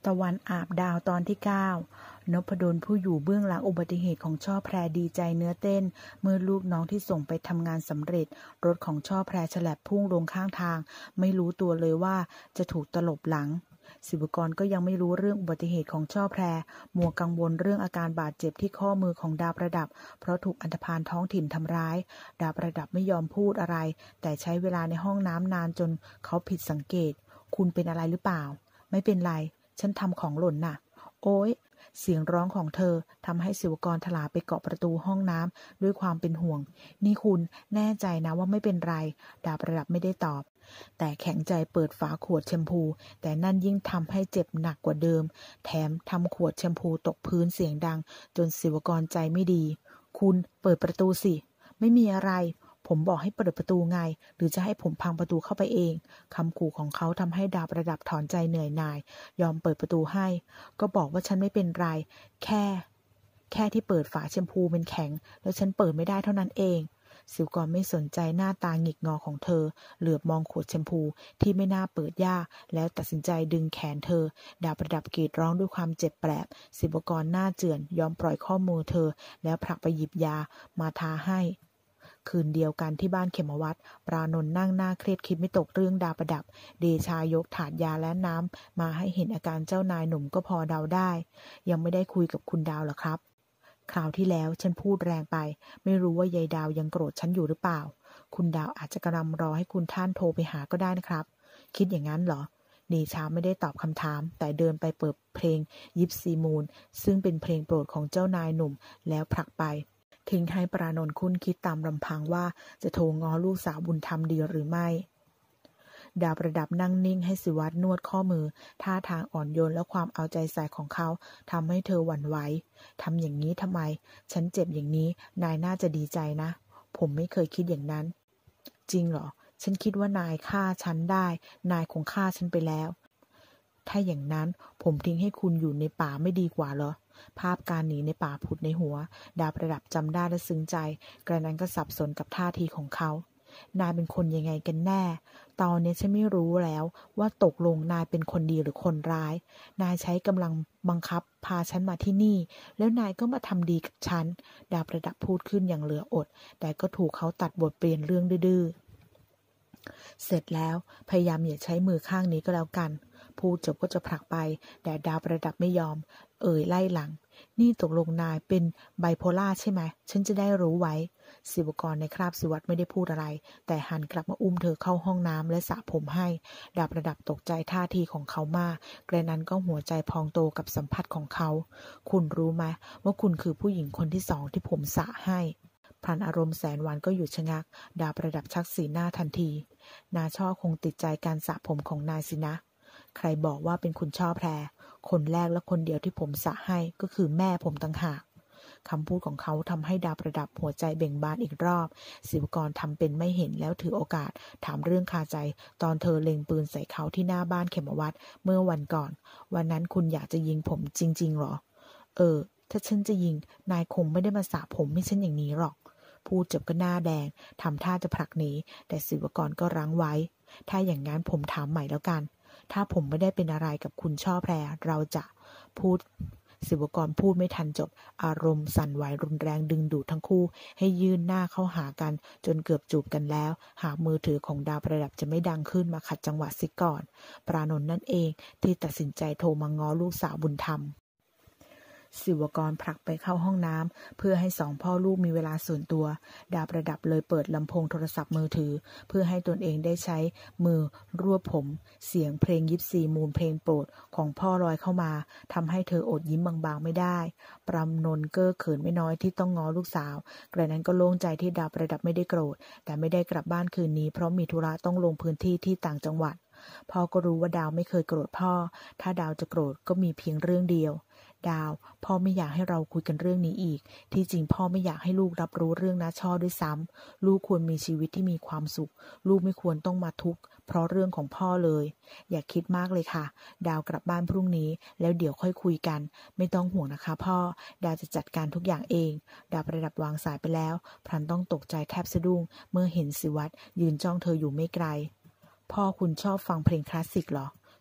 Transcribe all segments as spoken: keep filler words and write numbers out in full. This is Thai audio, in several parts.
ตะวันอาบดาวตอนที่เก้านพดลผู้อยู่เบื้องหลังอุบัติเหตุของช่อแพรดีใจเนื้อเต้นเมื่อลูกน้องที่ส่งไปทำงานสำเร็จรถของช่อแพรฉลับพุ่งลงข้างทางไม่รู้ตัวเลยว่าจะถูกตลบหลังศิวกรก็ยังไม่รู้เรื่องอุบัติเหตุของช่อแพรมัวกังวลเรื่องอาการบาดเจ็บที่ข้อมือของดาวประดับเพราะถูกอันธพาลท้องถิ่นทำร้ายดาวประดับไม่ยอมพูดอะไรแต่ใช้เวลาในห้องน้ำนานจนเขาผิดสังเกตคุณเป็นอะไรหรือเปล่าไม่เป็นไรฉันทำของหล่นน่ะโอ๊ยเสียงร้องของเธอทำให้ศิวกรถลาไปเกาะประตูห้องน้ำด้วยความเป็นห่วงนี่คุณแน่ใจนะว่าไม่เป็นไรดาวประดับไม่ได้ตอบแต่แข็งใจเปิดฝาขวดแชมพูแต่นั่นยิ่งทำให้เจ็บหนักกว่าเดิมแถมทำขวดแชมพูตกพื้นเสียงดังจนศิวกรใจไม่ดีคุณเปิดประตูสิไม่มีอะไรผมบอกให้เปิดประตูไงหรือจะให้ผมพังประตูเข้าไปเองคำขู่ของเขาทำให้ดาวประดับถอนใจเหนื่อยหน่ายยอมเปิดประตูให้ก็บอกว่าฉันไม่เป็นไรแค่แค่ที่เปิดฝาแชมพูมันแข็งแล้วฉันเปิดไม่ได้เท่านั้นเองศิวกรไม่สนใจหน้าตาหงิกงอของเธอเหลือบมองขวดแชมพูที่ไม่น่าเปิดยากแล้วตัดสินใจดึงแขนเธอดาวประดับกรีดร้องด้วยความเจ็บแปลบศิวกรหน้าเจือนยอมปล่อยข้อมือเธอแล้วผลักไปหยิบยามาทาให้คืนเดียวกันที่บ้านเขมวัดปรานนท์นั่งหน้าเครียดคิดไม่ตกเรื่องดาวประดับเดชายกถาดยาและน้ำมาให้เห็นอาการเจ้านายหนุ่มก็พอเดาได้ยังไม่ได้คุยกับคุณดาวหรอครับคราวที่แล้วฉันพูดแรงไปไม่รู้ว่ายายดาวยังโกรธฉันอยู่หรือเปล่าคุณดาวอาจจะกำลังรอให้คุณท่านโทรไปหาก็ได้นะครับคิดอย่างนั้นเหรอเดชาไม่ได้ตอบคำถามแต่เดินไปเปิดเพลงยิปซีมูนซึ่งเป็นเพลงโปรดของเจ้านายหนุ่มแล้วผลักไปทิ้งให้ปรานนท์คุ้นคิดตามลำพังว่าจะโทรง้อลูกสาวบุญธรรมดีหรือไม่ดาวประดับนั่งนิ่งให้ศิวัตรนวดข้อมือท่าทางอ่อนโยนและความเอาใจใส่ของเขาทำให้เธอหวั่นไหวทำอย่างนี้ทำไมฉันเจ็บอย่างนี้นายน่าจะดีใจนะผมไม่เคยคิดอย่างนั้นจริงเหรอฉันคิดว่านายฆ่าฉันได้นายคงฆ่าฉันไปแล้วถ้าอย่างนั้นผมทิ้งให้คุณอยู่ในป่าไม่ดีกว่าเหรอภาพการหนีในป่าผุดในหัวดาวประดับจำได้และซึ้งใจกระนั้นก็สับสนกับท่าทีของเขานายเป็นคนยังไงกันแน่ตอนนี้ฉันไม่รู้แล้วว่าตกลงนายเป็นคนดีหรือคนร้ายนายใช้กำลังบังคับพาฉันมาที่นี่แล้วนายก็มาทำดีกับฉันดาวประดับพูดขึ้นอย่างเหลืออดแต่ก็ถูกเขาตัดบทเปลี่ยนเรื่องดื้อเสร็จแล้วพยายามอย่าใช้มือข้างนี้ก็แล้วกันพูดจบก็จะผลักไปแต่ดาวประดับไม่ยอมเอ่ยไล่หลังนี่ตกลงนายเป็นไบโพล่าใช่ไหมฉันจะได้รู้ไว้ศิวกรในคราบศิวัตไม่ได้พูดอะไรแต่หันกลับมาอุ้มเธอเข้าห้องน้ำและสระผมให้ดาวประดับตกใจท่าทีของเขามากกระนั้นก็หัวใจพองโตกับสัมผัสของเขาคุณรู้ไหมว่าคุณคือผู้หญิงคนที่สองที่ผมสระให้พลันอารมณ์แสนหวานก็หยุดชะงักดาวประดับชักสีหน้าทันทีนาช่อคงติดใจการสระผมของนายสินะใครบอกว่าเป็นคุณช่อแพรคนแรกและคนเดียวที่ผมสระให้ก็คือแม่ผมต่างหากคำพูดของเขาทำให้ดาวประดับหัวใจเบ่งบานอีกรอบศิวกรทำเป็นไม่เห็นแล้วถือโอกาสถามเรื่องคาใจตอนเธอเล็งปืนใส่เขาที่หน้าบ้านเขมวัดเมื่อวันก่อนวันนั้นคุณอยากจะยิงผมจริงๆหรอเออถ้าฉันจะยิงนายคงไม่ได้มาสระผมให้ฉันอย่างนี้หรอกพูดจบก็หน้าแดงทำท่าจะผลักหนีแต่ศิวกรก็รั้งไว้ถ้าอย่างนั้นผมถามใหม่แล้วกันถ้าผมไม่ได้เป็นอะไรกับคุณช่อแพรเราจะพูดศิวกรพูดไม่ทันจบอารมณ์สั่นไหวรุนแรงดึงดูดทั้งคู่ให้ยื่นหน้าเข้าหากันจนเกือบจูบกันแล้วหากมือถือของดาวประดับจะไม่ดังขึ้นมาขัดจังหวะซิก่อนปรานนท์นั่นเองที่ตัดสินใจโทรมาง้อลูกสาวบุญธรรมศิวกรผลักไปเข้าห้องน้ำเพื่อให้สองพ่อลูกมีเวลาส่วนตัวดาวประดับเลยเปิดลำโพงโทรศัพท์มือถือเพื่อให้ตนเองได้ใช้มือรวบผมเสียงเพลงยิปซีมูนเพลงโปรดของพ่อลอยเข้ามาทำให้เธออดยิ้มบางๆไม่ได้ปรำนนเก้อเขินไม่น้อยที่ต้องง้อลูกสาวกระนั้นก็โล่งใจที่ดาวประดับไม่ได้โกรธแต่ไม่ได้กลับบ้านคืนนี้เพราะมีธุระต้องลงพื้นที่ที่ต่างจังหวัดพ่อก็รู้ว่าดาวไม่เคยโกรธพ่อถ้าดาวจะโกรธก็มีเพียงเรื่องเดียวดาวพ่อไม่อยากให้เราคุยกันเรื่องนี้อีกที่จริงพ่อไม่อยากให้ลูกรับรู้เรื่องน้าช่อด้วยซ้ำลูกควรมีชีวิตที่มีความสุขลูกไม่ควรต้องมาทุกข์เพราะเรื่องของพ่อเลยอย่าคิดมากเลยค่ะดาวกลับบ้านพรุ่งนี้แล้วเดี๋ยวค่อยคุยกันไม่ต้องห่วงนะคะพ่อดาวจะจัดการทุกอย่างเองดาวประดับวางสายไปแล้วพลันต้องตกใจแทบสะดุ้งเมื่อเห็นศิวัตรยืนจ้องเธออยู่ไม่ไกลพ่อคุณชอบฟังเพลงคลาสสิกเหรอ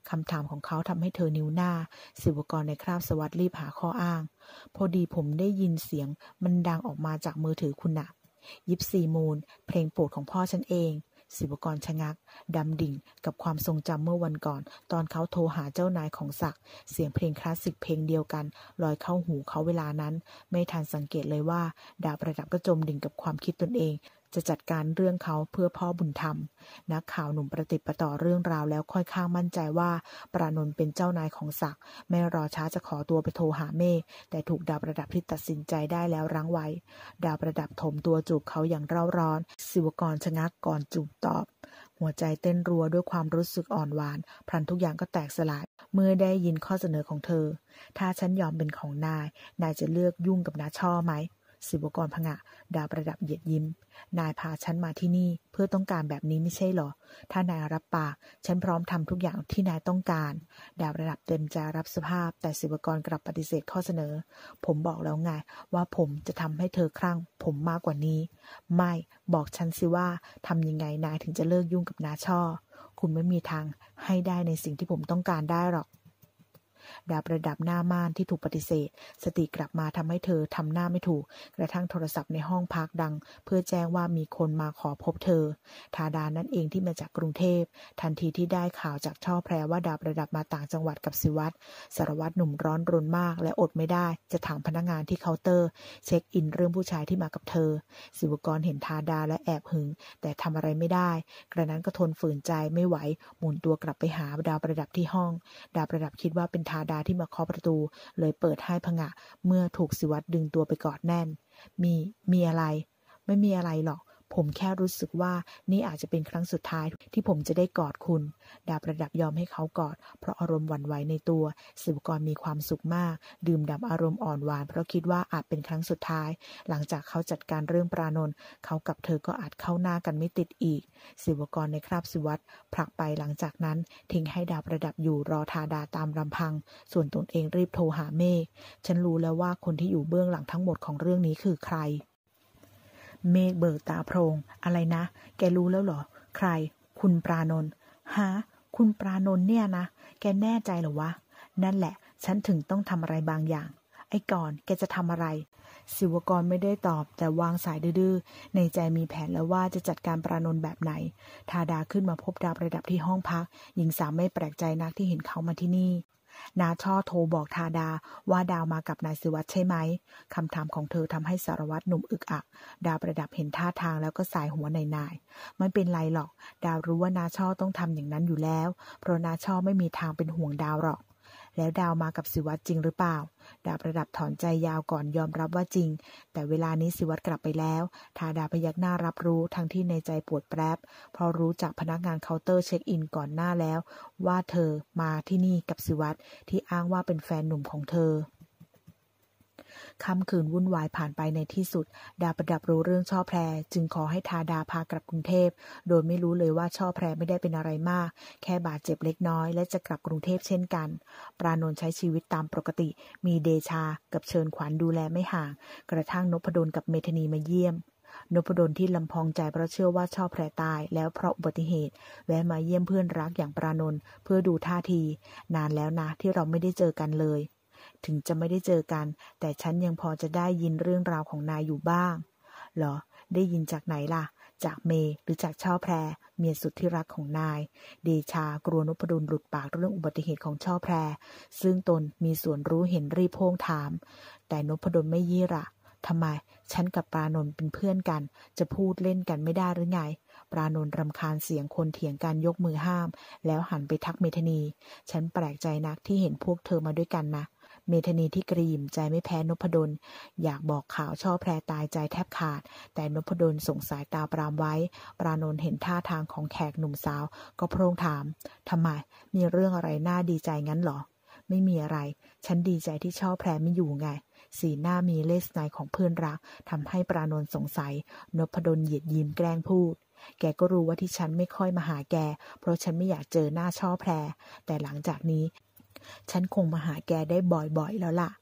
คำถามของเขาทำให้เธอนิ้วหน้าศิวกรในคราบสวัสดิ์รีบหาข้ออ้างพอดีผมได้ยินเสียงมันดังออกมาจากมือถือคุณน่ะยิปซีมูนเพลงโปรดของพ่อฉันเองศิวกรชะงักดำดิ่งกับความทรงจำเมื่อวันก่อนตอนเขาโทรหาเจ้านายของศักดิ์เสียงเพลงคลาสสิกเพลงเดียวกันลอยเข้าหูเขาเวลานั้นไม่ทันสังเกตเลยว่าดาวประดับก็จมดิ่งกับความคิดตนเองจะจัดการเรื่องเขาเพื่อพ่อบุญธรรมนักข่าวหนุ่มประติดประต่อเรื่องราวแล้วค่อยข้างมั่นใจว่าปรานนท์เป็นเจ้านายของศักดิ์ไม่รอช้าจะขอตัวไปโทรหาเมฆแต่ถูกดาวประดับที่ตัดสินใจได้แล้วรั้งไว้ดาวประดับถมตัวจูบเขาอย่างเร่าร้อนศิวกรชะงักก่อนจูบตอบหัวใจเต้นรัวด้วยความรู้สึกอ่อนหวานพลันทุกอย่างก็แตกสลายเมื่อได้ยินข้อเสนอของเธอถ้าฉันยอมเป็นของนายนายจะเลือกยุ่งกับน้าช่อไหมศิวกรผงะดาวประดับเหยียดยิ้มนายพาฉันมาที่นี่เพื่อต้องการแบบนี้ไม่ใช่หรอถ้านายรับปากฉันพร้อมทำทุกอย่างที่นายต้องการดาวประดับเต็มใจรับสภาพแต่ศิวกรกลับปฏิเสธข้อเสนอผมบอกแล้วไงว่าผมจะทำให้เธอคลั่งผมมากกว่านี้ไม่บอกฉันสิว่าทำยังไงนายถึงจะเลิกยุ่งกับน้าช่อคุณไม่มีทางให้ได้ในสิ่งที่ผมต้องการได้หรอกดาวประดับหน้าม่านที่ถูกปฏิเสธสติกลับมาทำให้เธอทำหน้าไม่ถูกกระทั่งโทรศัพท์ในห้องพักดังเพื่อแจ้งว่ามีคนมาขอพบเธอธาดานั่นเองที่มาจากกรุงเทพทันทีที่ได้ข่าวจากช่อแพรว่าดาวประดับมาต่างจังหวัดกับศิวัตรสารวัตรหนุ่มร้อนรนมากและอดไม่ได้จะถามพนักงานที่เคาน์เตอร์เช็คอินเรื่องผู้ชายที่มากับเธอศิวกรเห็นธาดาและแอบหึงแต่ทำอะไรไม่ได้กระนั้นก็ทนฝืนใจไม่ไหวหมุนตัวกลับไปหาดาวประดับที่ห้องดาวประดับคิดว่าเป็นธาดาที่มาเคาะประตูเลยเปิดให้ผงะเมื่อถูกศิวัตรดึงตัวไปกอดแน่นมีมีอะไรไม่มีอะไรหรอกผมแค่รู้สึกว่านี่อาจจะเป็นครั้งสุดท้ายที่ผมจะได้กอดคุณดาวประดับยอมให้เขากอดเพราะอารมณ์หวั่นไหวในตัวศิวกรมีความสุขมากดื่มด่ำอารมณ์อ่อนหวานเพราะคิดว่าอาจเป็นครั้งสุดท้ายหลังจากเขาจัดการเรื่องปรานนท์เขากับเธอก็อาจเข้าหน้ากันไม่ติดอีกศิวกรในคราบศิวัตรผลักไปหลังจากนั้นทิ้งให้ดาวประดับอยู่รอธาดาตามลำพังส่วนตนเองรีบโทรหาเมฆฉันรู้แล้วว่าคนที่อยู่เบื้องหลังทั้งหมดของเรื่องนี้คือใครเมฆเบิกตาโพรงอะไรนะแกรู้แล้วเหรอใครคุณปรานนท์ฮะคุณปรานนท์เนี่ยนะแกแน่ใจเหรอวะนั่นแหละฉันถึงต้องทำอะไรบางอย่างไอ้ก่อนแกจะทำอะไรศิวกรไม่ได้ตอบแต่วางสายดื้อในใจมีแผนแล้วว่าจะจัดการปรานนท์แบบไหนธาดาขึ้นมาพบดาวประดับที่ห้องพักหญิงสาวไม่แปลกใจนักที่เห็นเขามาที่นี่นาช่อโทรบอกธาดาว่าดาวมากับนายศิวัตรใช่ไหมคำถามของเธอทำให้สารวัตรหนุ่มอึกอักดาวประดับเห็นท่าทางแล้วก็สายหัวในนายไม่เป็นไรหรอกดาวรู้ว่านาช่อต้องทำอย่างนั้นอยู่แล้วเพราะนาช่อไม่มีทางเป็นห่วงดาวหรอกแล้วดาวมากับศิวัตรจริงหรือเปล่าดาวประดับถอนใจยาวก่อนยอมรับว่าจริงแต่เวลานี้ศิวัตรกลับไปแล้วธาดาพยักหน้ารับรู้ทั้งที่ในใจปวดแปรบเพราะรู้จากพนักงานเคาน์เตอร์เช็คอินก่อนหน้าแล้วว่าเธอมาที่นี่กับศิวัตรที่อ้างว่าเป็นแฟนหนุ่มของเธอค่ำคืนวุ่นวายผ่านไปในที่สุดดาวประดับรู้เรื่องช่อแพรจึงขอให้ธาดาพากลับกรุงเทพโดยไม่รู้เลยว่าช่อแพรไม่ได้เป็นอะไรมากแค่บาดเจ็บเล็กน้อยและจะกลับกรุงเทพเช่นกันปรานนท์ใช้ชีวิตตามปกติมีเดชากับเชิญขวัญดูแลไม่ห่างกระทั่งนพดลกับเมธานีมาเยี่ยมนพดลที่ลำพองใจเพราะเชื่อว่าช่อแพรตายแล้วเพราะอุบัติเหตุแวะมาเยี่ยมเพื่อนรักอย่างปรานนท์เพื่อดูท่าทีนานแล้วนะที่เราไม่ได้เจอกันเลยถึงจะไม่ได้เจอกันแต่ฉันยังพอจะได้ยินเรื่องราวของนายอยู่บ้างเหรอได้ยินจากไหนล่ะจากเมย์หรือจากช่อแพรเมียสุดที่รักของนายเดชากลัวนพดลหลุดปากเรื่องอุบัติเหตุของช่อแพรซึ่งตนมีส่วนรู้เห็นรีบโพ่งถามแต่นพดลไม่ยี่ระทำไมฉันกับปรานนท์เป็นเพื่อนกันจะพูดเล่นกันไม่ได้หรือไงปรานนท์รำคาญเสียงคนเถียงกันยกมือห้ามแล้วหันไปทักเมธานีฉันแปลกใจนักที่เห็นพวกเธอมาด้วยกันนะเมธานีที่กระยิมใจไม่แพ้นพดลอยากบอกข่าวช่อแพรตายใจแทบขาดแต่นพดลส่งสายตาปรามไว้ปรานนท์เห็นท่าทางของแขกหนุ่มสาวก็โพร่งถามทำไมมีเรื่องอะไรน่าดีใจงั้นหรอไม่มีอะไรฉันดีใจที่ช่อแพรไม่อยู่ไงสีหน้ามีเลสไนของเพื่อนรักทำให้ปรานนท์สงสัยนพดลเหยียดยิ้มแกล้งพูดแกก็รู้ว่าที่ฉันไม่ค่อยมาหาแกเพราะฉันไม่อยากเจอหน้าช่อแพรแต่หลังจากนี้ฉันคงมาหาแกได้บ่อยๆแล้วล่ะน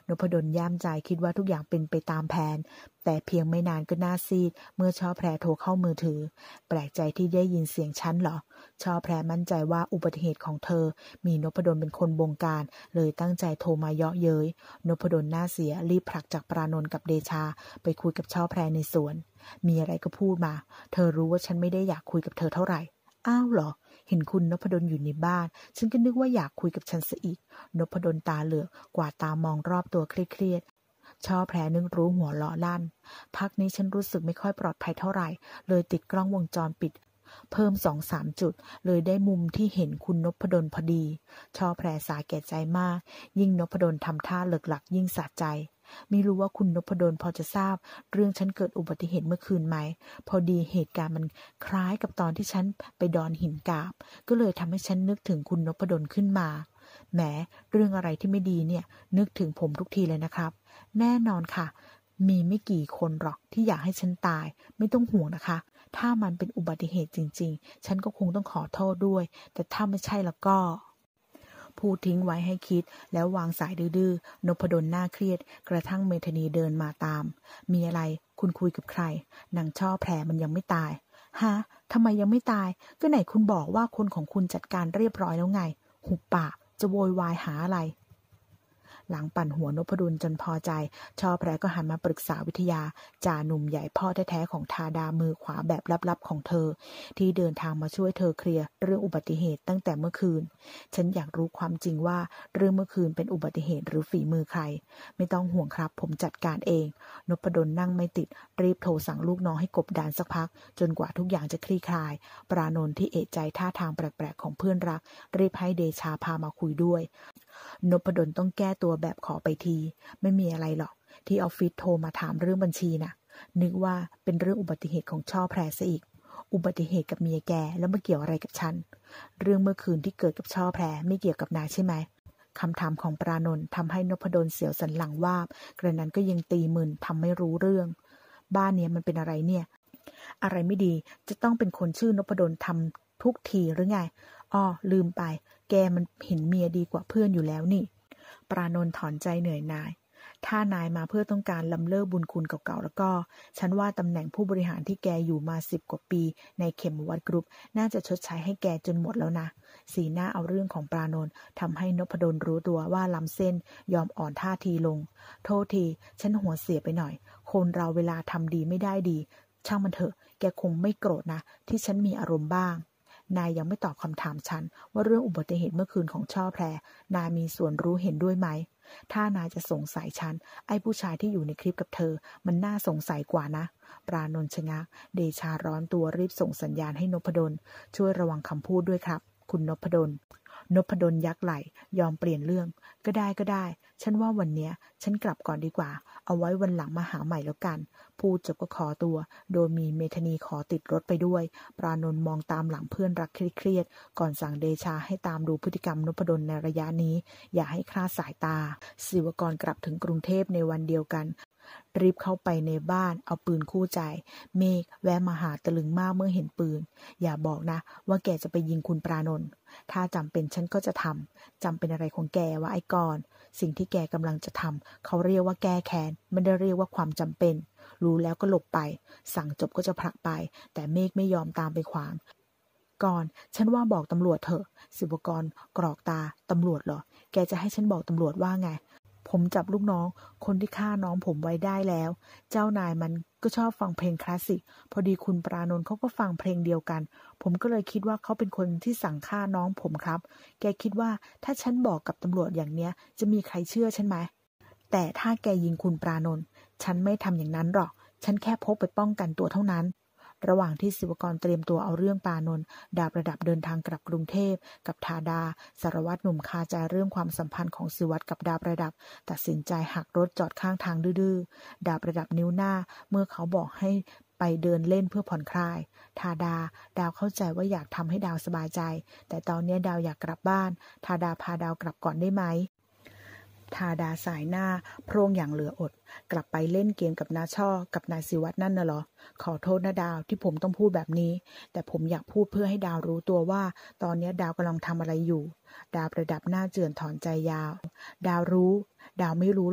นพดลย่ามใจคิดว่าทุกอย่างเป็นไปตามแผนแต่เพียงไม่นานก็หน้าซีดเมื่อช่อแพรโทรเข้ามือถือแปลกใจที่ได้ยินเสียงฉันเหรอช่อแพรมั่นใจว่าอุบัติเหตุของเธอมีนพดลเป็นคนบงการเลยตั้งใจโทรมาเยาะเย้ยนพดลหน้าเสียรีบผลักจากปรานนท์กับเดชาไปคุยกับช่อแพรในสวนมีอะไรก็พูดมาเธอรู้ว่าฉันไม่ได้อยากคุยกับเธอเท่าไหร่อ้าวเหรอเห็นคุณนพดลอยู่ในบ้านฉันก็นึกว่าอยากคุยกับฉันซะอีกนพดลตาเหลือกกวาดตามองรอบตัวเครียดๆช่อแพรนึกรู้หัวเราะลั่นพักนี้ฉันรู้สึกไม่ค่อยปลอดภัยเท่าไหร่เลยติดกล้องวงจรปิดเพิ่มสองสามจุดเลยได้มุมที่เห็นคุณนพดลพอดีช่อแพรสาแก่ใจมากยิ่งนพดลทำท่าเลิกหลักยิ่งสะใจไม่รู้ว่าคุณนพดลพอจะทราบเรื่องฉันเกิดอุบัติเหตุเมื่อคืนไหมพอดีเหตุการณ์มันคล้ายกับตอนที่ฉันไปดอนหินกาบก็เลยทำให้ฉันนึกถึงคุณนพดลขึ้นมาแหมเรื่องอะไรที่ไม่ดีเนี่ยนึกถึงผมทุกทีเลยนะครับแน่นอนค่ะมีไม่กี่คนหรอกที่อยากให้ฉันตายไม่ต้องห่วงนะคะถ้ามันเป็นอุบัติเหตุจริงๆฉันก็คงต้องขอโทษด้วยแต่ถ้าไม่ใช่แล้วก็พูดทิ้งไว้ให้คิดแล้ววางสายดื้อๆนพดลหน้าเครียดกระทั่งเมธานีเดินมาตามมีอะไรคุณคุยกับใครนางช่อแพรมันยังไม่ตายฮะทำไมยังไม่ตายก็ไหนคุณบอกว่าคนของคุณจัดการเรียบร้อยแล้วไงหุบปากจะโวยวายหาอะไรหลังปั่นหัวนพดลจนพอใจช่อแพรก็หันมาปรึกษาวิทยาจ่าหนุ่มใหญ่พ่อแท้ๆของธาดามือขวาแบบลับๆของเธอที่เดินทางมาช่วยเธอเคลียร์เรื่องอุบัติเหตุตั้งแต่เมื่อคืนฉันอยากรู้ความจริงว่าเรื่องเมื่อคืนเป็นอุบัติเหตุหรือฝีมือใครไม่ต้องห่วงครับผมจัดการเองนพดลนั่งไม่ติดรีบโทรสั่งลูกน้องให้กบดานสักพักจนกว่าทุกอย่างจะคลี่คลายปรานนท์ที่เอะใจท่าทางแปลกๆของเพื่อนรักรีบให้เดชาพามาคุยด้วยนพดลต้องแก้ตัวแบบขอไปทีไม่มีอะไรหรอกที่ออฟฟิศโทรมาถามเรื่องบัญชีน่ะนึกว่าเป็นเรื่องอุบัติเหตุของช่อแพรซะอีกอุบัติเหตุกับเมียแกแล้วมาเกี่ยวอะไรกับฉันเรื่องเมื่อคืนที่เกิดกับช่อแพรไม่เกี่ยวกับนายใช่ไหมคำถามของปรานนท์ทำให้นพดลเสียวสันหลังวาบกระนั้นก็ยังตีมึนทำไม่รู้เรื่องบ้านนี้มันเป็นอะไรเนี่ยอะไรไม่ดีจะต้องเป็นคนชื่อนพดลทำทุกทีหรือไงอ้อลืมไปแกมันเห็นเมียดีกว่าเพื่อนอยู่แล้วนี่ปรานนท์ถอนใจเหนื่อยหน่ายถ้านายมาเพื่อต้องการล้ำเลิกบุญคุณเก่าๆแล้วก็ฉันว่าตำแหน่งผู้บริหารที่แกอยู่มาสิบกว่าปีในเข็มวัดกรุ๊ปน่าจะชดใช้ให้แกจนหมดแล้วนะสีหน้าเอาเรื่องของปรานนท์ทำให้นพดลรู้ตัวว่าล้ำเส้นยอมอ่อนท่าทีลงโทษทีฉันหัวเสียไปหน่อยคนเราเวลาทำดีไม่ได้ดีช่างมันเถอะแกคงไม่โกรธนะที่ฉันมีอารมณ์บ้างนายยังไม่ตอบคำถามฉันว่าเรื่องอุบัติเหตุเมื่อคืนของช่อแพรนายมีส่วนรู้เห็นด้วยไหมถ้านายจะสงสัยฉันไอ้ผู้ชายที่อยู่ในคลิปกับเธอมันน่าสงสัยกว่านะปรานนท์ชะงักเดชาร้อนตัวรีบส่งสัญญาณให้นพดลช่วยระวังคำพูดด้วยครับคุณนพดลนพดลยักไหล่ยอมเปลี่ยนเรื่องก็ได้ก็ได้ฉันว่าวันเนี้ยฉันกลับก่อนดีกว่าเอาไว้วันหลังมาหาใหม่แล้วกันพูดจบก็ขอตัวโดยมีเมธานีขอติดรถไปด้วยปรานนท์มองตามหลังเพื่อนรักเครียดๆก่อนสั่งเดชาให้ตามดูพฤติกรรมนพดลในระยะนี้อย่าให้คลาดสายตาศิวกรกลับถึงกรุงเทพในวันเดียวกันรีบเข้าไปในบ้านเอาปืนคู่ใจเมฆแวะมาหาตะลึงมากเมื่อเห็นปืนอย่าบอกนะว่าแกจะไปยิงคุณปรานนท์ถ้าจำเป็นฉันก็จะทำจำเป็นอะไรของแกวะไอ้กรณ์สิ่งที่แกกำลังจะทำเขาเรียกว่าแก้แค้นไม่ได้เรียกว่าความจำเป็นรู้แล้วก็หลบไปสั่งจบก็จะผลักไปแต่เมฆไม่ยอมตามไปขวางก่อนฉันว่าบอกตำรวจเถอะศิวกรกรอกตาตำรวจเหรอแกจะให้ฉันบอกตำรวจว่าไงผมจับลูกน้องคนที่ฆ่าน้องผมไว้ได้แล้วเจ้านายมันก็ชอบฟังเพลงคลาสสิกพอดีคุณปรานนท์เขาก็ฟังเพลงเดียวกันผมก็เลยคิดว่าเขาเป็นคนที่สั่งฆ่าน้องผมครับแกคิดว่าถ้าฉันบอกกับตำรวจอย่างเนี้ยจะมีใครเชื่อฉันไหมแต่ถ้าแกยิงคุณปรานนท์ฉันไม่ทำอย่างนั้นหรอกฉันแค่พกไปป้องกันตัวเท่านั้นระหว่างที่ศิวกรเตรียมตัวเอาเรื่องปรานนท์ดาบระดับเดินทางกลับกรุงเทพกับธาดาสารวัตรหนุ่มคาใจเรื่องความสัมพันธ์ของศิวัตรกับดาบระดับตัดสินใจหักรถจอดข้างทางดื้อๆดาบระดับนิ้วหน้าเมื่อเขาบอกให้ไปเดินเล่นเพื่อผ่อนคลายธาดาดาวเข้าใจว่าอยากทำให้ดาวสบายใจแต่ตอนนี้ดาวอยากกลับบ้านธาดาพาดาวกลับก่อนได้ไหมธาดาสายหน้าโพร่งอย่างเหลืออดกลับไปเล่นเกมกับนาช่อกับนายศิวัตรนั่นน่ะเหรอขอโทษนะดาวที่ผมต้องพูดแบบนี้แต่ผมอยากพูดเพื่อให้ดาวรู้ตัวว่าตอนนี้ดาวกำลังทำอะไรอยู่ดาวประดับหน้าเจือนถอนใจยาวดาวรู้ดาวไม่รู้หรอก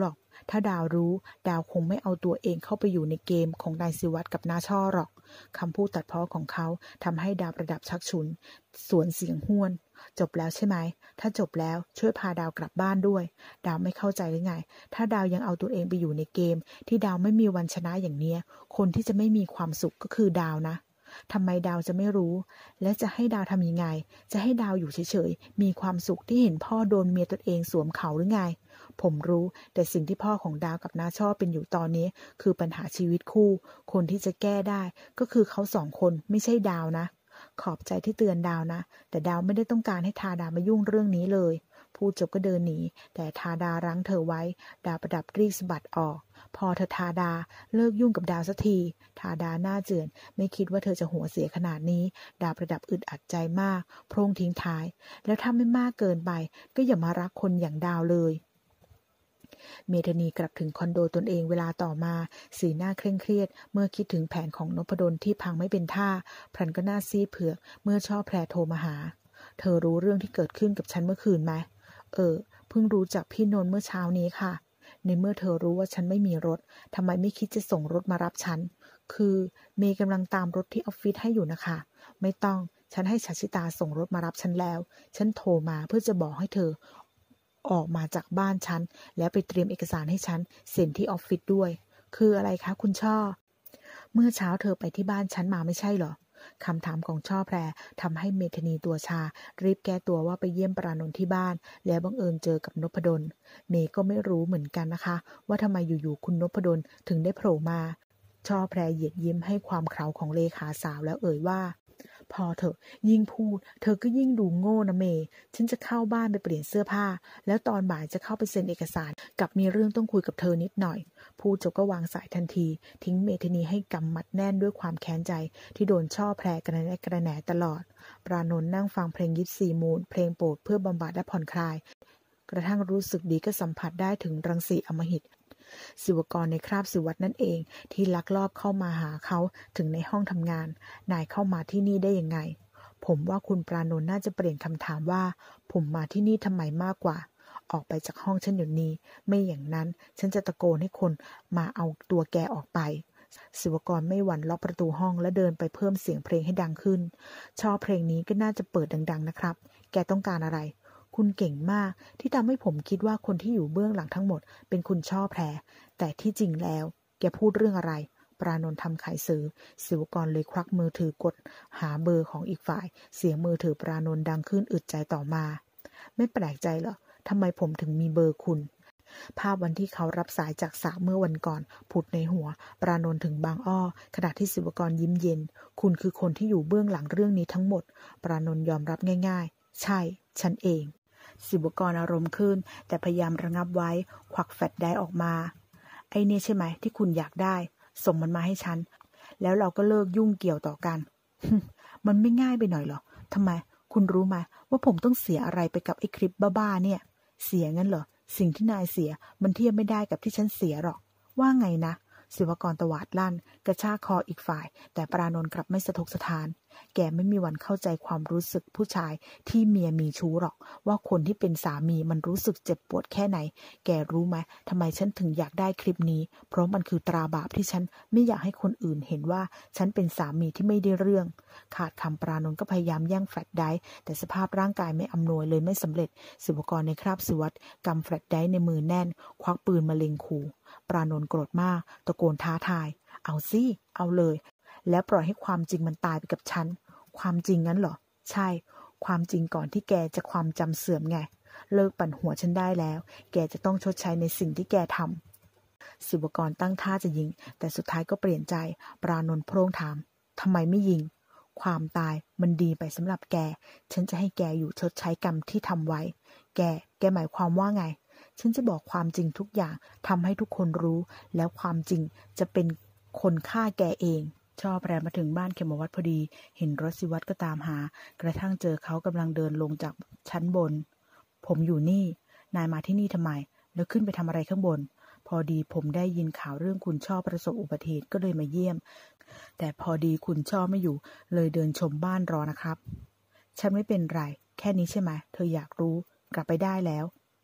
ถ้าดาวรู้ดาวคงไม่เอาตัวเองเข้าไปอยู่ในเกมของนายศิวัตรกับนาช่อหรอกคำพูดตัดพ้อของเขาทำให้ดาวประดับชักฉุนสวนเสียงห้วนจบแล้วใช่ไหมถ้าจบแล้วช่วยพาดาวกลับบ้านด้วยดาวไม่เข้าใจหรือไงถ้าดาวยังเอาตัวเองไปอยู่ในเกมที่ดาวไม่มีวันชนะอย่างเนี้ยคนที่จะไม่มีความสุขก็คือดาวนะทำไมดาวจะไม่รู้และจะให้ดาวทำยังไงจะให้ดาวอยู่เฉยๆมีความสุขที่เห็นพ่อโดนเมียตนเองสวมเขาหรือไงผมรู้แต่สิ่งที่พ่อของดาวกับน้าช่อเป็นอยู่ตอนนี้คือปัญหาชีวิตคู่คนที่จะแก้ได้ก็คือเขาสองคนไม่ใช่ดาวนะขอบใจที่เตือนดาวนะแต่ดาวไม่ได้ต้องการให้ทาดามายุ่งเรื่องนี้เลยพูดจบก็เดินหนีแต่ทาดารั้งเธอไว้ดาวประดับรีบสะบัดออกพอเธอทาดาเลิกยุ่งกับดาวสักทีทาดาหน้าเจือนไม่คิดว่าเธอจะหัวเสียขนาดนี้ดาวประดับอึดอัดใจมากโพร่งทิ้งท้ายแล้วถ้าไม่มากเกินไปก็อย่ามารักคนอย่างดาวเลยเมธานีกลับถึงคอนโดตนเองเวลาต่อมาสีหน้าเคร่งเครียดเมื่อคิดถึงแผนของนพดลที่พังไม่เป็นท่าพลันก็หน้าซีดเผือกเมื่อช่อแพรโทรมาหาเธอรู้เรื่องที่เกิดขึ้นกับฉันเมื่อคืนไหมเออเพิ่งรู้จากพี่นนท์เมื่อเช้านี้ค่ะในเมื่อเธอรู้ว่าฉันไม่มีรถทำไมไม่คิดจะส่งรถมารับฉันคือเมย์กำลังตามรถที่ออฟฟิศให้อยู่นะคะไม่ต้องฉันให้ชัชชิตาส่งรถมารับฉันแล้วฉันโทรมาเพื่อจะบอกให้เธอออกมาจากบ้านฉันแล้วไปเตรียมเอกสารให้ฉันเซ็นที่ออฟฟิศด้วยคืออะไรคะคุณช่อเมื่อเช้าเธอไปที่บ้านฉันมาไม่ใช่เหรอคำถามของช่อแพรทำให้เมธานีตัวชารีบแก้ตัวว่าไปเยี่ยมปรานนท์ที่บ้านแล้วบังเอิญเจอกับนพดลเมย์ก็ไม่รู้เหมือนกันนะคะว่าทำไมอยู่ๆคุณนพดลถึงได้โผล่มาช่อแพรเหยียดยิ้มให้ความเคราของเลขาสาวแล้วเอ่ยว่าพอเถอะยิ่งพูดเธอก็ยิ่งดูโง่นะเมย์ฉันจะเข้าบ้านไปเปลี่ยนเสื้อผ้าแล้วตอนบ่ายจะเข้าไปเซ็นเอกสารกับมีเรื่องต้องคุยกับเธอนิดหน่อยพูดจบก็วางสายทันทีทิ้งเมธานีให้กำมัดแน่นด้วยความแค้นใจที่โดนช่อแพรกระแนกระแหนตลอดปรานนท์นั่งฟังเพลงยิปซีมูนเพลงโปรดเพื่อบำบัดและผ่อนคลายกระทั่งรู้สึกดีก็สัมผัสได้ถึงรังสีอำมหิตศิวกรในคราบศิวัตนั่นเองที่ลักลอบเข้ามาหาเขาถึงในห้องทำงานนายเข้ามาที่นี่ได้ยังไงผมว่าคุณปรานนท์น่าจะเปลี่ยนคำถามว่าผมมาที่นี่ทำไมมากกว่าออกไปจากห้องฉันเดี๋ยวนี้ไม่อย่างนั้นฉันจะตะโกนให้คนมาเอาตัวแกออกไปศิวกรไม่หวั่นล็อกประตูห้องและเดินไปเพิ่มเสียงเพลงให้ดังขึ้นชอบเพลงนี้ก็น่าจะเปิดดังๆนะครับแกต้องการอะไรคุณเก่งมากที่ทำให้ผมคิดว่าคนที่อยู่เบื้องหลังทั้งหมดเป็นคุณช่อแพรแต่ที่จริงแล้วแกพูดเรื่องอะไรปรานนท์ทำขายสื่อศิวกรเลยควักมือถือกดหาเบอร์ของอีกฝ่ายเสียงมือถือปรานนท์ดังขึ้นอึดใจต่อมาไม่แปลกใจเหรอทำไมผมถึงมีเบอร์คุณภาพวันที่เขารับสายจากสาวเมื่อวันก่อนผุดในหัวปรานนท์ถึงบางอ้อขณะที่ศิวกรยิ้มเย็นคุณคือคนที่อยู่เบื้องหลังเรื่องนี้ทั้งหมดปรานนท์ยอมรับง่ายๆใช่ฉันเองศิวกรอารมณ์ขึ้นแต่พยายามระงับไว้ควักแฟลชไดรฟ์ออกมาไอ้นี่ใช่ไหมที่คุณอยากได้ส่งมันมาให้ฉันแล้วเราก็เลิกยุ่งเกี่ยวต่อกัน มันไม่ง่ายไปหน่อยเหรอทำไมคุณรู้ไหมว่าผมต้องเสียอะไรไปกับไอ้คลิปบ้าๆเนี่ยเสียงั้นเหรอสิ่งที่นายเสียมันเทียบไม่ได้กับที่ฉันเสียหรอกว่าไงนะศิวกรตวาดลั่นกระชากคออีกฝ่ายแต่ปรานนท์กลับไม่สะทกสะท้านแกไม่มีวันเข้าใจความรู้สึกผู้ชายที่เมียมีชู้หรอกว่าคนที่เป็นสามีมันรู้สึกเจ็บปวดแค่ไหนแกรู้ไหมทำไมฉันถึงอยากได้คลิปนี้เพราะมันคือตราบาปที่ฉันไม่อยากให้คนอื่นเห็นว่าฉันเป็นสามีที่ไม่ได้เรื่องขาดคำปรานนท์ก็พยายามแย่งแฟลชไดรฟ์แต่สภาพร่างกายไม่อำนวยเลยไม่สำเร็จศิวกรในคราบศิวัตกำแฟลชไดรฟ์ในมือแน่นควักปืนมาเล็งขู่ปรานนท์โกรธมากตะโกนท้าทายเอาสิเอาเลยแล้วปล่อยให้ความจริงมันตายไปกับฉันความจริงงั้นเหรอใช่ความจริงก่อนที่แกจะความจำเสื่อมไงเลิกปั่นหัวฉันได้แล้วแกจะต้องชดใช้ในสิ่งที่แกทำศิวกรตั้งท่าจะยิงแต่สุดท้ายก็เปลี่ยนใจปรานนท์โพร่งถามทำไมไม่ยิงความตายมันดีไปสำหรับแกฉันจะให้แกอยู่ชดใช้กรรมที่ทำไว้แกแกหมายความว่าไงฉันจะบอกความจริงทุกอย่างทำให้ทุกคนรู้แล้วความจริงจะเป็นคนฆ่าแกเองชอบแพรมาถึงบ้านเขมวัดพอดีเห็นรถศิวัตก็ตามหากระทั่งเจอเขากำลังเดินลงจากชั้นบนผมอยู่นี่นายมาที่นี่ทำไมแล้วขึ้นไปทำอะไรข้างบนพอดีผมได้ยินข่าวเรื่องคุณช่อประสบอุบัติเหตุก็เลยมาเยี่ยมแต่พอดีคุณช่อไม่อยู่เลยเดินชมบ้านรอนะครับฉันไม่เป็นไรแค่นี้ใช่ไหมเธออยากรู้กลับไปได้แล้ว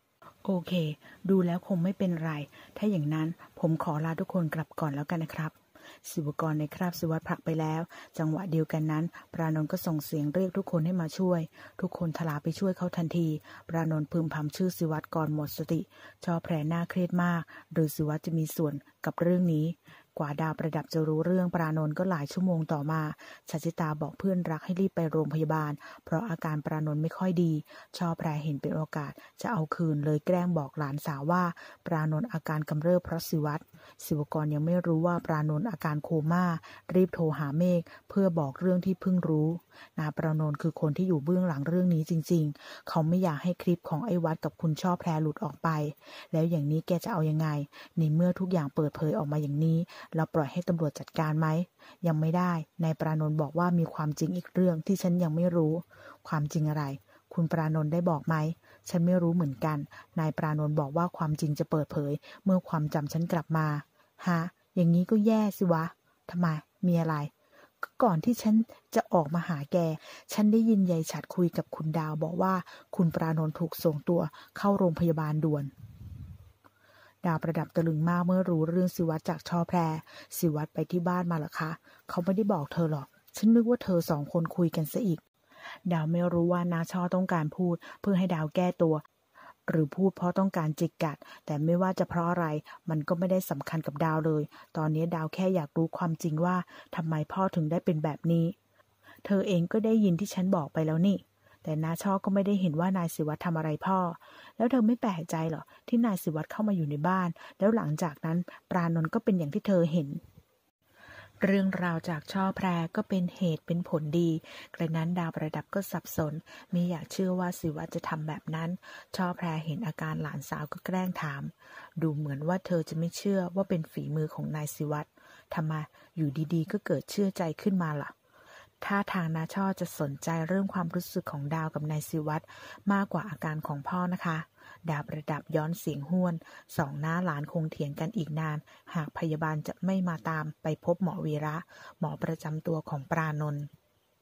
โอเคดูแล้วคงไม่เป็นไรถ้าอย่างนั้นผมขอลาทุกคนกลับก่อนแล้วกันนะครับศิวกรในคราบศิวัตผลักไปแล้วจังหวะเดียวกันนั้นปรานนท์ก็ส่งเสียงเรียกทุกคนให้มาช่วยทุกคนทลาไปช่วยเขาทันทีปรานนท์พึมพำชื่อศิวัตก่อนหมดสติชอบแผลหน้าเครียดมากหรือศิวัตจะมีส่วนกับเรื่องนี้กว่าดาวประดับจะรู้เรื่องปรานนท์ก็หลายชั่วโมงต่อมาชัชิตาบอกเพื่อนรักให้รีบไปโรงพยาบาลเพราะอาการปรานนท์ไม่ค่อยดีชอบแพรเห็นเป็นโอกาสจะเอาคืนเลยแกล้งบอกหลานสาวว่าปรานนท์อาการกำเริบเพราะศิวัตศิวกรยังไม่รู้ว่าปรานนท์อาการโคม่ารีบโทรหาเมฆเพื่อบอกเรื่องที่เพิ่งรู้นาปรานนท์คือคนที่อยู่เบื้องหลังเรื่องนี้จริงๆเขาไม่อยากให้คลิปของไอ้วัดกับคุณชอบแพรหลุดออกไปแล้วอย่างนี้แกจะเอายังไงในเมื่อทุกอย่างเปิดเผยออกมาอย่างนี้เราปล่อยให้ตำรวจจัดการไหมยังไม่ได้นายปรานนท์บอกว่ามีความจริงอีกเรื่องที่ฉันยังไม่รู้ความจริงอะไรคุณปรานนท์ได้บอกไหมฉันไม่รู้เหมือนกันนายปรานนท์บอกว่าความจริงจะเปิดเผยเมื่อความจำฉันกลับมาฮะอย่างนี้ก็แย่สิวะทำไมมีอะไรก็ก่อนที่ฉันจะออกมาหาแกฉันได้ยินยายฉัดคุยกับคุณดาวบอกว่าคุณปรานนท์ถูกส่งตัวเข้าโรงพยาบาลด่วนดาวประดับตะลึงมากเมื่อรู้เรื่องศิวัตจากช่อแพรศิวัตไปที่บ้านมาเหรอคะเขาไม่ได้บอกเธอหรอกฉันนึกว่าเธอสองคนคุยกันซะอีกดาวไม่รู้ว่านาช่อต้องการพูดเพื่อให้ดาวแก้ตัวหรือพูดเพราะต้องการจิกกัดแต่ไม่ว่าจะเพราะอะไรมันก็ไม่ได้สำคัญกับดาวเลยตอนนี้ดาวแค่อยากรู้ความจริงว่าทำไมพ่อถึงได้เป็นแบบนี้เธอเองก็ได้ยินที่ฉันบอกไปแล้วนี่แต่นาช่อก็ไม่ได้เห็นว่านายศิวัตทำอะไรพ่อแล้วเธอไม่แปลกใจหรอที่นายศิวัตเข้ามาอยู่ในบ้านแล้วหลังจากนั้นปรานนท์ก็เป็นอย่างที่เธอเห็นเรื่องราวจากช่อแพรก็เป็นเหตุเป็นผลดีกระนั้นดาวประดับก็สับสนไม่อยากเชื่อว่าศิวัตจะทำแบบนั้นช่อแพรเห็นอาการหลานสาวก็แกล้งถามดูเหมือนว่าเธอจะไม่เชื่อว่าเป็นฝีมือของนายศิวัตทำไมอยู่ดีๆก็เกิดเชื่อใจขึ้นมาล่ะท่าทางนาช่อจะสนใจเรื่องความรู้สึกของดาวกับนายศิวัตมากกว่าอาการของพ่อนะคะดาวประดับย้อนเสียงห้วนสองน้าหลานคงเถียงกันอีกนานหากพยาบาลจะไม่มาตามไปพบหมอวีระหมอประจำตัวของปรานนท์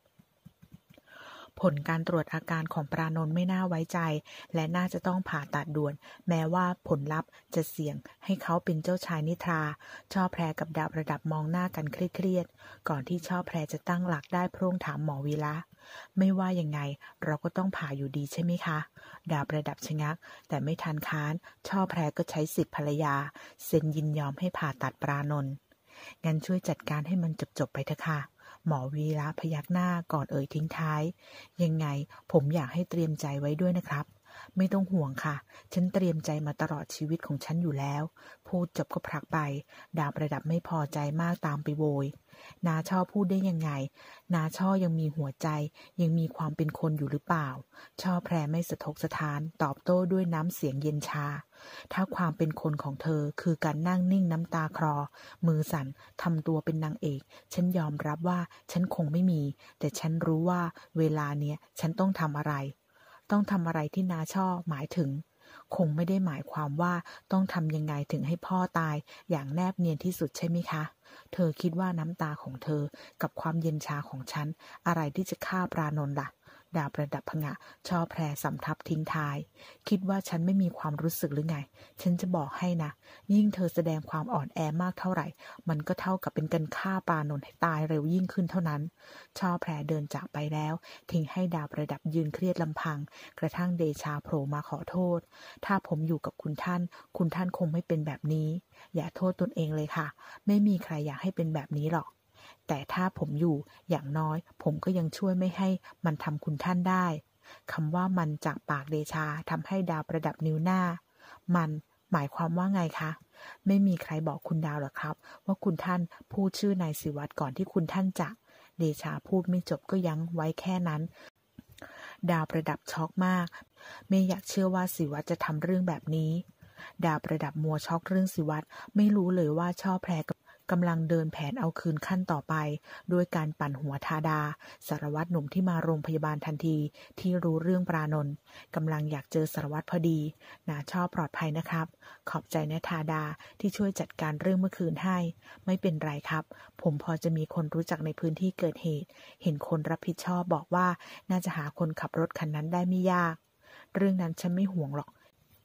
ผลการตรวจอาการของปรานนท์ไม่น่าไว้ใจและน่าจะต้องผ่าตัดด่วนแม้ว่าผลลัพธ์จะเสี่ยงให้เขาเป็นเจ้าชายนิทราช่อแพรกับดาวประดับมองหน้ากันเครียดๆก่อนที่ช่อแพรจะตั้งหลักได้พร่งถามหมอวีระไม่ว่ายังไงเราก็ต้องผ่าอยู่ดีใช่ไหมคะดาวประดับชะงักแต่ไม่ทันค้านช่อแพรก็ใช้สิทธิภรรยาเซ็นยินยอมให้ผ่าตัดปรานนท์งั้นช่วยจัดการให้มันจบๆไปเถอะค่ะหมอวีระพยักหน้าก่อนเอ่ยทิ้งท้ายยังไงผมอยากให้เตรียมใจไว้ด้วยนะครับไม่ต้องห่วงค่ะฉันเตรียมใจมาตลอดชีวิตของฉันอยู่แล้วพูดจบก็ผลักไปดาวประดับไม่พอใจมากตามไปโวยนาช่อพูดได้ยังไงนาช่อยังมีหัวใจยังมีความเป็นคนอยู่หรือเปล่าช่อแพรไม่สะทกสะท้านตอบโต้ด้วยน้ำเสียงเย็นชาถ้าความเป็นคนของเธอคือการนั่งนิ่งน้ำตาคลอมือสั่นทำตัวเป็นนางเอกฉันยอมรับว่าฉันคงไม่มีแต่ฉันรู้ว่าเวลาเนี้ยฉันต้องทำอะไรต้องทำอะไรที่นาช่อหมายถึงคงไม่ได้หมายความว่าต้องทำยังไงถึงให้พ่อตายอย่างแนบเนียนที่สุดใช่ไหมคะเธอคิดว่าน้ำตาของเธอกับความเย็นชาของฉันอะไรที่จะฆ่าปรานนท์ล่ะดาวประดับผงะช่อแพรสำทับทิ้งท้ายคิดว่าฉันไม่มีความรู้สึกหรือไงฉันจะบอกให้นะยิ่งเธอแสดงความอ่อนแอมากเท่าไหร่มันก็เท่ากับเป็นการฆ่าปรานนท์ให้ตายเร็วยิ่งขึ้นเท่านั้นช่อแพรเดินจากไปแล้วทิ้งให้ดาวประดับยืนเครียดลำพังกระทั่งเดชาโผล่มาขอโทษถ้าผมอยู่กับคุณท่านคุณท่านคงไม่เป็นแบบนี้อย่าโทษตนเองเลยค่ะไม่มีใครอยากให้เป็นแบบนี้หรอกแต่ถ้าผมอยู่อย่างน้อยผมก็ยังช่วยไม่ให้มันทำคุณท่านได้คำว่ามันจากปากเดชาทำให้ดาวประดับนิ้วหน้ามันหมายความว่าไงคะไม่มีใครบอกคุณดาวหรอกครับว่าคุณท่านพูดชื่อนายศิวัตรก่อนที่คุณท่านจะเดชาพูดไม่จบก็ยั้งไว้แค่นั้นดาวประดับช็อกมากไม่อยากเชื่อว่าศิวัตรจะทำเรื่องแบบนี้ดาวประดับมัวช็อกเรื่องศิวัตรไม่รู้เลยว่าช่อแพรกับกำลังเดินแผนเอาคืนขั้นต่อไปด้วยการปั่นหัวทาดาสารวัตรหนุ่มที่มาโรงพยาบาลทันทีที่รู้เรื่องปรานนท์กำลังอยากเจอสารวัตรพอดีนาชอบปลอดภัยนะครับขอบใจนะทาดาที่ช่วยจัดการเรื่องเมื่อคืนให้ไม่เป็นไรครับผมพอจะมีคนรู้จักในพื้นที่เกิดเหตุเห็นคนรับผิดชอบบอกว่าน่าจะหาคนขับรถคันนั้นได้ไม่ยากเรื่องนั้นฉันไม่ห่วงหรอก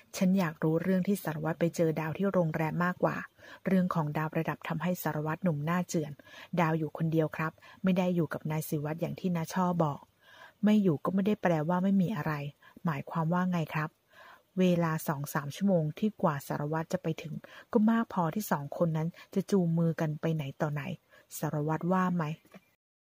ฉันอยากรู้เรื่องที่สารวัตรไปเจอดาวที่โรงแรมมากกว่าเรื่องของดาวประดับทำให้สารวัตรหนุ่มหน้าเจือนดาวอยู่คนเดียวครับไม่ได้อยู่กับนายศิวัตรอย่างที่น้าช่อบอกไม่อยู่ก็ไม่ได้แปลว่าไม่มีอะไรหมายความว่าไงครับเวลาสองสามชั่วโมงที่กว่าสารวัตรจะไปถึงก็มากพอที่สองคนนั้นจะจูงมือกันไปไหนต่อไหนสารวัตรว่าไหม